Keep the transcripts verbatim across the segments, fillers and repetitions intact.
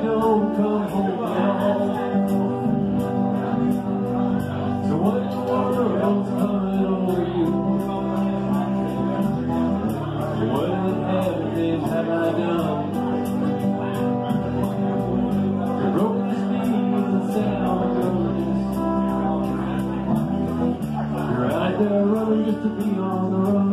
don't come home at all. So what in the world's coming over you? What in heaven have I done? You broke the speed and sound goes. You're out there running just to be on the run.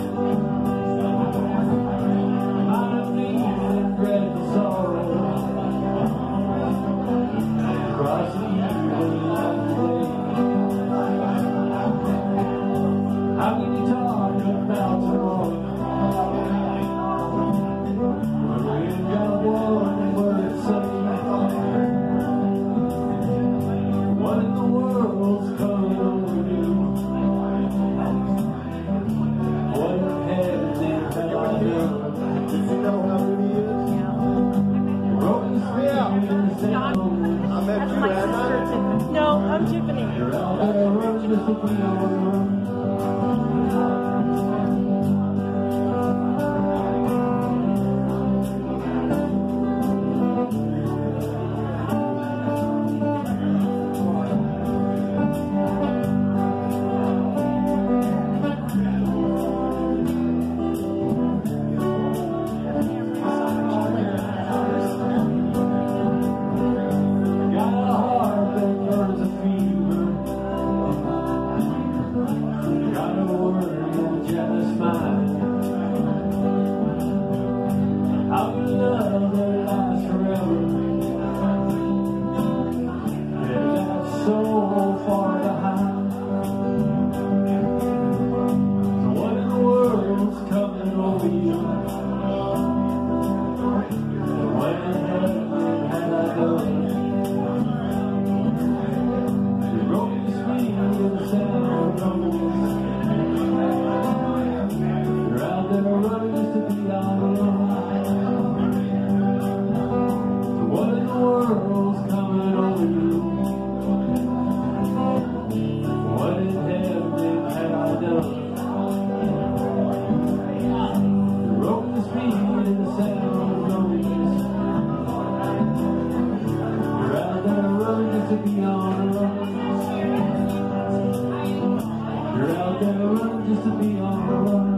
How can you talk about tomorrow when we ain't got one word to say? What in the world's coming over you? What in heaven have I done? Does he know how good he is? Broken the speed and the sound. I met you, Anna. No, I'm Tiffany. You're out there running just to be on the run. How can love that lasts forever? And that's so far behind. So what in the world's coming over you? What in heaven have I done? You broke the speed and the sound goes. You're out there running just to be out alone. What in the world's coming over you? What in heaven have I done? You broke the speed and the sound goes. You're out there running just to be on the run. You're out there running just to be on the run.